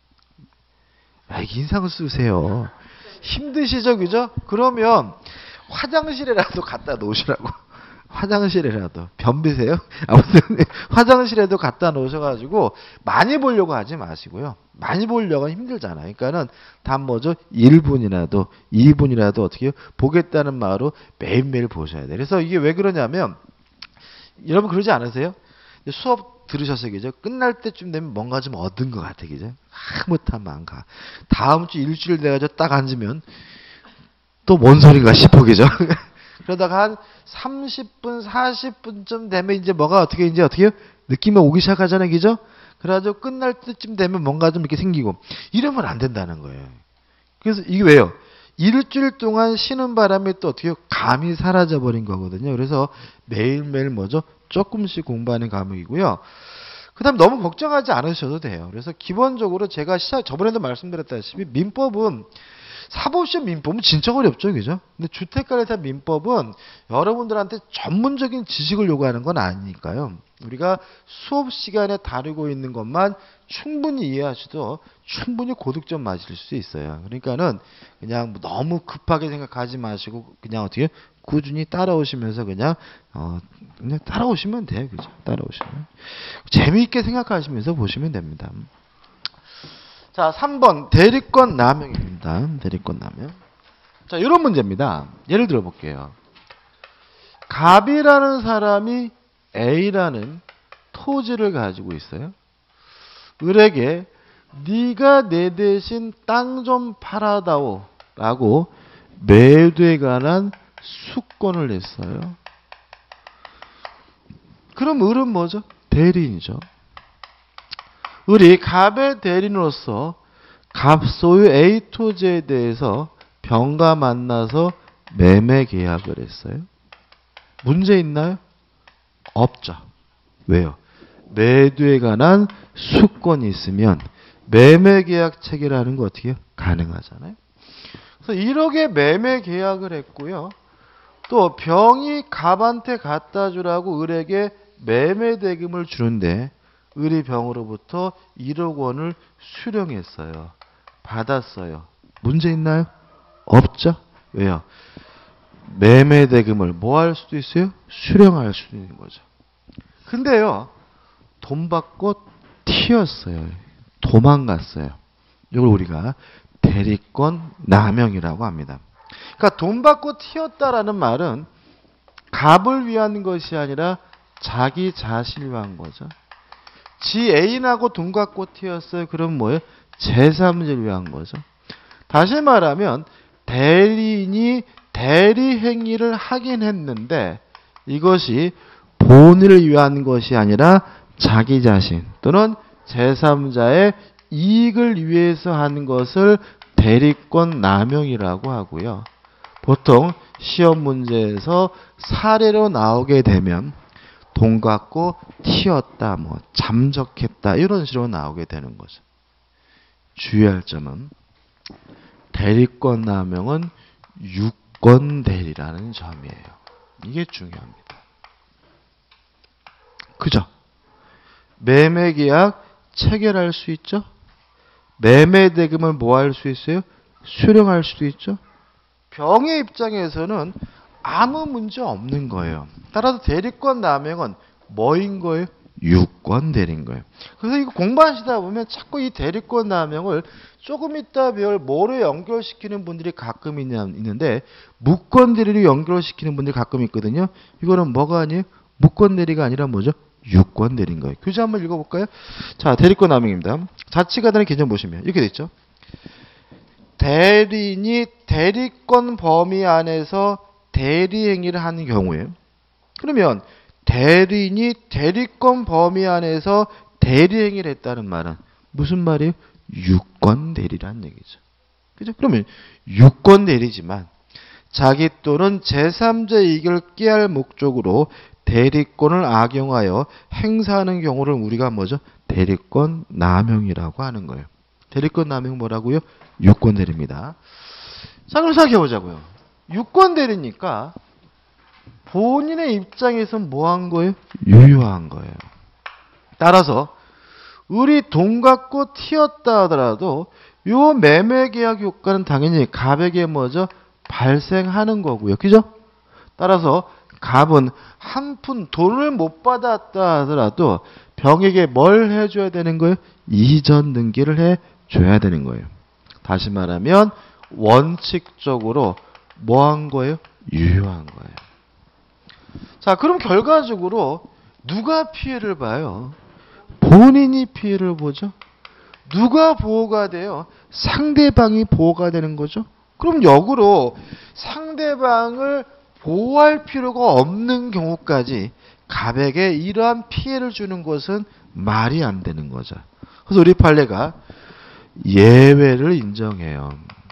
인상 쓰세요. 힘드시죠? 그죠? 그러면 화장실에라도 갖다 놓으시라고. 화장실에라도. 변비세요? 아무튼 화장실에도 갖다 놓으셔가지고 많이 보려고 하지 마시고요. 많이 보려고 하면 힘들잖아요. 그러니까는 단 뭐죠? 1분이라도 2분이라도 어떻게 해요? 보겠다는 마음으로 매일매일 보셔야 돼요. 그래서 이게 왜 그러냐면 여러분 그러지 않으세요? 수업 들으셨어요, 그죠? 끝날 때쯤 되면 뭔가 좀 얻은 것 같아, 그죠? 흐뭇한 마음 가. 다음 주 일주일 돼가지고 딱 앉으면 또 뭔 소린가 싶어, 그죠? 그러다가 한 30분, 40분쯤 되면 이제 뭐가 어떻게 해요? 느낌이 오기 시작하잖아요, 그죠? 그래가지고 끝날 때쯤 되면 뭔가 좀 이렇게 생기고 이러면 안 된다는 거예요. 그래서 이게 왜요? 일주일 동안 쉬는 바람에 또 어떻게 해요? 감이 사라져 버린 거거든요. 그래서 매일매일 뭐죠? 조금씩 공부하는 과목이고요. 그 다음 너무 걱정하지 않으셔도 돼요. 그래서 기본적으로 제가 저번에도 말씀드렸다시피 민법은 사법시험 민법은 진짜 어렵죠. 그죠? 근데 주택관리에 대한 민법은 여러분들한테 전문적인 지식을 요구하는 건 아니니까요. 우리가 수업 시간에 다루고 있는 것만 충분히 이해하셔도 충분히 고득점 맞을 수 있어요. 그러니까는 그냥 너무 급하게 생각하지 마시고 그냥 어떻게 꾸준히 따라오시면서 그냥 따라오시면 돼요. 그죠? 따라오시면. 재미있게 생각하시면서 보시면 됩니다. 자, 3번 대리권 남용입니다. 대리권 남용. 자, 이런 문제입니다. 예를 들어 볼게요. 갑이라는 사람이 A라는 토지를 가지고 있어요. 을에게 네가 내 대신 땅 좀 팔아다오 라고 매도에 관한 수권을 냈어요. 그럼 을은 뭐죠? 대리인이죠. 을이 갑의 대리인으로서 갑 소유 A 토지에 대해서 병과 만나서 매매 계약을 했어요. 문제 있나요? 없죠. 왜요? 매도에 관한 수권이 있으면 매매 계약 체결하는 거 어떻게 해요? 가능하잖아요. 그래서 1억에 매매 계약을 했고요. 또 병이 갑한테 갖다 주라고 을에게 매매 대금을 주는데 을이 병으로부터 1억 원을 수령했어요. 받았어요. 문제 있나요? 없죠. 왜요? 매매 대금을 뭐 할 수도 있어요? 수령할 수도 있는 거죠. 근데요, 돈 받고 튀었어요. 도망갔어요. 이걸 우리가 대리권 남용이라고 합니다. 그러니까 돈 받고 튀었다라는 말은 갑을 위한 것이 아니라 자기 자신을 위한 거죠. 지 애인하고 돈 갖고 튀었어요. 그럼 뭐예요? 제3자를 위한 거죠. 다시 말하면 대리인이 대리 행위를 하긴 했는데 이것이 본인을 위한 것이 아니라 자기 자신 또는 제3자의 이익을 위해서 하는 것을 대리권 남용이라고 하고요. 보통 시험 문제에서 사례로 나오게 되면 돈 갖고 튀었다, 뭐 잠적했다 이런 식으로 나오게 되는 거죠. 주의할 점은 대리권 남용은 유권 대리라는 점이에요. 이게 중요합니다. 그죠? 매매 계약 체결할 수 있죠? 매매 대금을 뭐 할 수 있어요? 수령할 수도 있죠? 병의 입장에서는 아무 문제 없는 거예요. 따라서 대리권 남용은 뭐인 거예요? 유권 대리인 거예요. 그래서 이거 공부하시다 보면 자꾸 이 대리권 남용을 조금 이따 배울 뭐로 연결시키는 분들이 가끔 있는데 무권 대리로 연결시키는 분들이 가끔 있거든요. 이거는 뭐가 아니에요? 무권 대리가 아니라 뭐죠? 유권 대리인 거예요. 교재 한번 읽어볼까요? 자, 대리권 남용입니다. 자치가단의 개정 보시면 이렇게 돼 있죠. 대리인이 대리권 범위 안에서 대리 행위를 하는 경우에 그러면 대리인이 대리권 범위 안에서 대리 행위를 했다는 말은 무슨 말이에요? 유권 대리라는 얘기죠. 그죠? 그러면 유권 대리지만 자기 또는 제3자 이익을 꾀할 목적으로 대리권을 악용하여 행사하는 경우를 우리가 뭐죠? 대리권 남용이라고 하는 거예요. 대리권 남용 뭐라고요? 유권 대리입니다. 자, 그럼 생각해 보자고요. 유권 대리니까 본인의 입장에서는 뭐 한 거예요? 유효한 거예요. 따라서 우리 돈 갖고 튀었다 하더라도 요 매매 계약 효과는 당연히 갑에게 뭐죠? 발생하는 거고요. 그죠? 따라서 갑은 한 푼 돈을 못 받았다 하더라도 병에게 뭘 해줘야 되는 거예요? 이전 등기를 해줘야 되는 거예요. 다시 말하면 원칙적으로 뭐 한 거예요? 유효한 거예요. 자, 그럼 결과적으로 누가 피해를 봐요? 본인이 피해를 보죠. 누가 보호가 돼요? 상대방이 보호가 되는 거죠. 그럼 역으로 상대방을 보호할 필요가 없는 경우까지 갑에게 이러한 피해를 주는 것은 말이 안 되는 거죠. 그래서 우리 판례가 예외를 인정해요.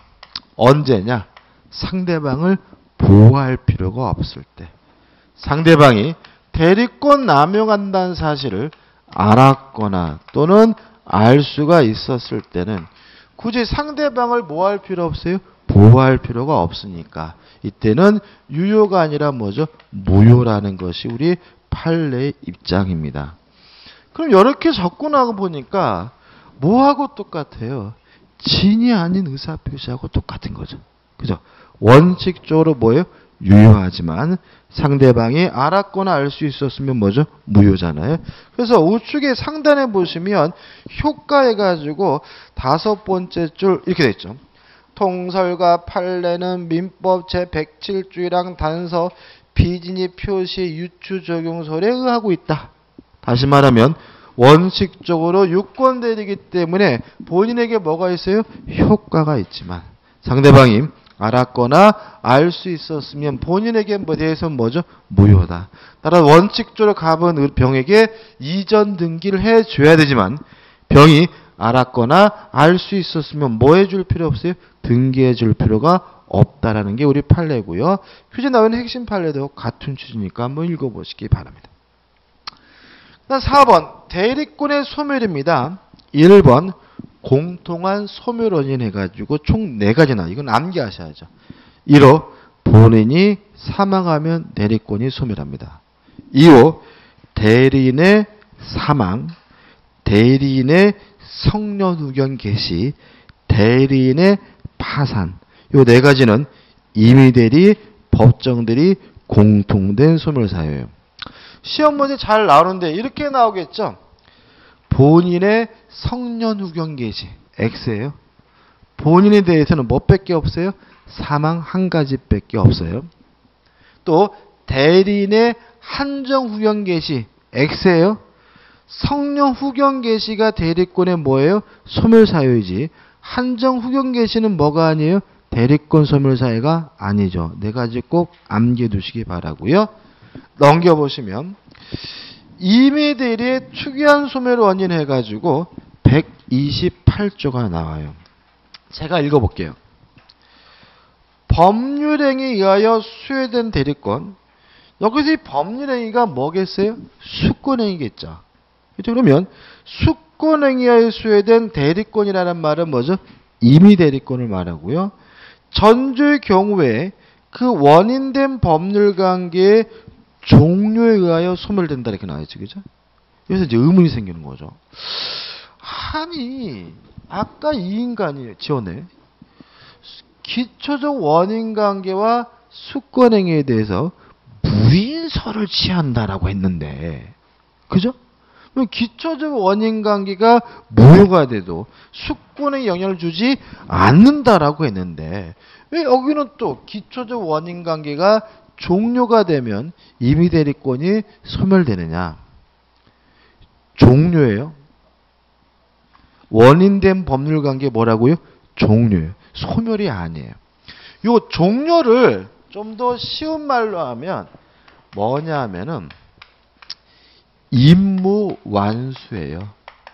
언제냐? 상대방을 보호할 필요가 없을 때. 상대방이 대리권 남용한다는 사실을 알았거나 또는 알 수가 있었을 때는 굳이 상대방을 뭐 할 필요 없어요? 보호할 필요가 없으니까 이때는 유효가 아니라 뭐죠? 무효라는 것이 우리 판례의 입장입니다. 그럼 이렇게 접근하고 보니까 뭐하고 똑같아요? 진이 아닌 의사표시하고 똑같은 거죠. 그죠? 원칙적으로 뭐예요? 유효하지만 상대방이 알았거나 알 수 있었으면 뭐죠? 무효잖아요. 그래서 우측에 상단에 보시면 효과해가지고 5번째 줄 이렇게 돼 있죠. 통설과 판례는 민법 제107조랑 단서 비진이 표시 유추 적용설에 의하고 있다. 다시 말하면 원칙적으로 유권대리이기 때문에 본인에게 뭐가 있어요? 효과가 있지만 상대방이 알았거나 알 수 있었으면 본인에게 대해서는 뭐죠? 무효다. 따라 원칙적으로 갑은 병에게 이전 등기를 해줘야 되지만 병이 알았거나 알 수 있었으면 뭐 해줄 필요 없어요? 등기해 줄 필요가 없다라는 게 우리 판례고요. 휴지 나오는 핵심 판례도 같은 취지니까 한번 읽어보시기 바랍니다. 그다음 4번 대리권의 소멸입니다. 1번 공통한 소멸 원인 해가지고 총 4가지나 이건 암기하셔야죠. 1호 본인이 사망하면 대리권이 소멸합니다. 2호 대리인의 사망, 대리인의 성년후견 개시, 대리인의 파산 요 4가지는 임의대리, 법정대리 공통된 소멸사유예요. 시험 문제 잘 나오는데 이렇게 나오겠죠. 본인의 성년후견 개시 X예요. 본인에 대해서는 뭐 밖에 없어요? 사망 한 가지 밖에 없어요. 또 대리인의 한정후견 개시 X예요. 성년후견 개시가 대리권의 뭐예요? 소멸사유이지. 한정후견 개시는 뭐가 아니에요? 대리권 소멸사유가 아니죠. 4가지 꼭 암기해 두시기 바라고요. 넘겨보시면 임의대리의 특이한 소멸 원인 해가지고 128조가 나와요. 제가 읽어볼게요. 법률행위에 의하여 수여된 대리권. 여기서 이 법률행위가 뭐겠어요? 수권행위겠죠. 그렇죠? 그러면 수권행위에 의하여 수여된 대리권이라는 말은 뭐죠? 임의대리권을 말하고요. 전조의 경우에 그 원인된 법률관계의 종료에 의하여 소멸된다 이렇게 나와있죠. 그죠? 그래서 이제 의문이 생기는 거죠. 아니 아까 이 인간이 지원해 기초적 원인관계와 수권행위에 대해서 무인서를 취한다라고 했는데, 그죠? 기초적 원인관계가 무효가 돼도 수권에 영향을 주지 않는다라고 했는데, 왜 여기는 또 기초적 원인관계가 종료가 되면 임의대리권이 소멸되느냐? 종료예요. 원인된 법률관계 뭐라고요? 종료예요. 소멸이 아니에요. 요 종료를 좀 더 쉬운 말로 하면 뭐냐 하면은 임무 완수예요.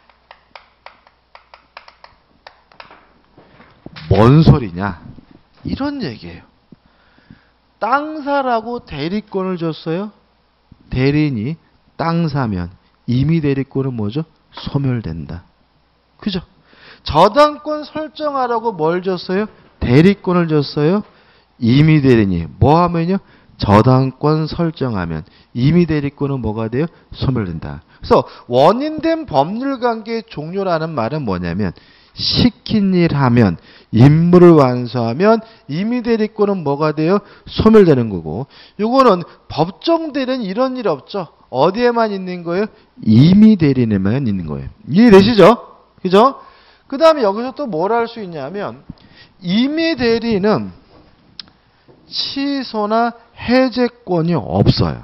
뭔 소리냐? 이런 얘기예요. 땅 사라고 대리권을 줬어요. 대리인이 땅 사면 임의 대리권은 뭐죠? 소멸된다. 그죠? 저당권 설정하라고 뭘 줬어요? 대리권을 줬어요. 임의 대리인이 뭐 하면요? 저당권 설정하면 임의 대리권은 뭐가 돼요? 소멸된다. 그래서 원인된 법률관계의 종료라는 말은 뭐냐면 시킨 일 하면 임무를 완수하면 임의 대리권은 뭐가 돼요? 소멸되는 거고, 요거는 법정 대리는 이런 일 없죠. 어디에만 있는 거예요? 임의 대리인에만 있는 거예요. 이해되시죠? 그죠? 그 다음에 여기서 또 뭘 할 수 있냐면 임의 대리인은 취소나 해제권이 없어요.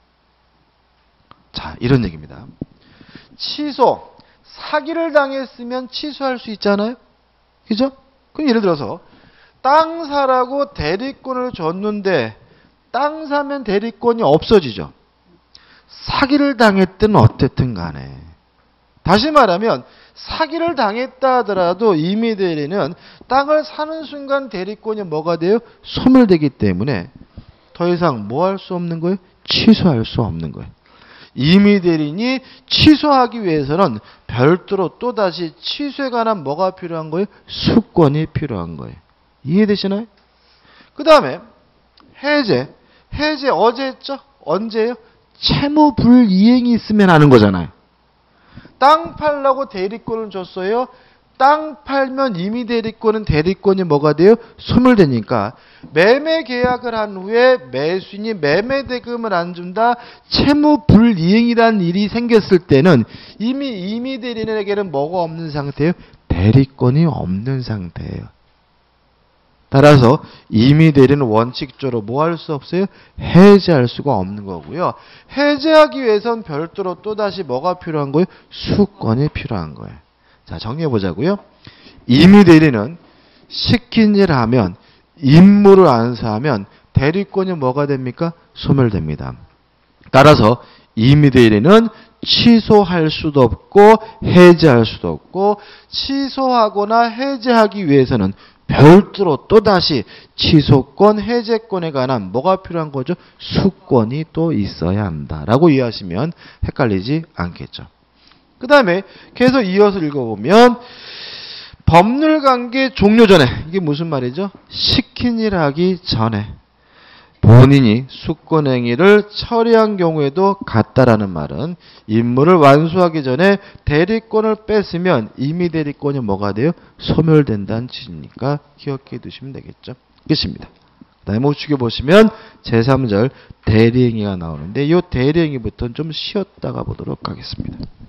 자, 이런 얘기입니다. 취소, 사기를 당했으면 취소할 수 있잖아요. 그죠? 그럼 예를 들어서 땅 사라고 대리권을 줬는데 땅 사면 대리권이 없어지죠. 사기를 당했든 어쨌든 간에. 다시 말하면 사기를 당했다 하더라도 임의 대리는 땅을 사는 순간 대리권이 뭐가 돼요? 소멸되기 때문에 더 이상 뭐 할 수 없는 거예요? 취소할 수 없는 거예요. 임의 대리인이 취소하기 위해서는 별도로 또다시 취소에 관한 뭐가 필요한 거예요? 수권이 필요한 거예요. 이해되시나요? 그 다음에 해제. 해제 어제 했죠? 언제예요? 채무 불이행이 있으면 하는 거잖아요. 땅 팔라고 대리권을 줬어요. 땅 팔면 임의 대리권은 대리권이 뭐가 돼요? 소멸되니까 매매 계약을 한 후에 매수인이 매매 대금을 안 준다. 채무 불이행이라는 일이 생겼을 때는 이미 임의 대리인에게는 뭐가 없는 상태예요? 대리권이 없는 상태예요. 따라서 임의 대리는 원칙적으로 뭐 할 수 없어요? 해제할 수가 없는 거고요. 해제하기 위해선 별도로 또다시 뭐가 필요한 거예요? 수권이 필요한 거예요. 자, 정리해 보자고요. 임의 대리는 시킨 일 하면 임무를 안 사하면 대리권이 뭐가 됩니까? 소멸됩니다. 따라서 임의 대리는 취소할 수도 없고 해제할 수도 없고, 취소하거나 해제하기 위해서는 별도로 또다시 취소권, 해제권에 관한 뭐가 필요한 거죠? 수권이 또 있어야 한다라고 이해하시면 헷갈리지 않겠죠. 그 다음에 계속 이어서 읽어보면 법률관계 종료 전에, 이게 무슨 말이죠? 시킨 일 하기 전에 본인이 수권행위를 처리한 경우에도 같다라는 말은 임무를 완수하기 전에 대리권을 뺐으면 임의 대리권이 뭐가 돼요? 소멸된다는 뜻이니까 기억해 두시면 되겠죠. 끝입니다. 그 다음에 우측에 보시면 제3절 대리행위가 나오는데 이 대리행위부터는 좀 쉬었다가 보도록 하겠습니다.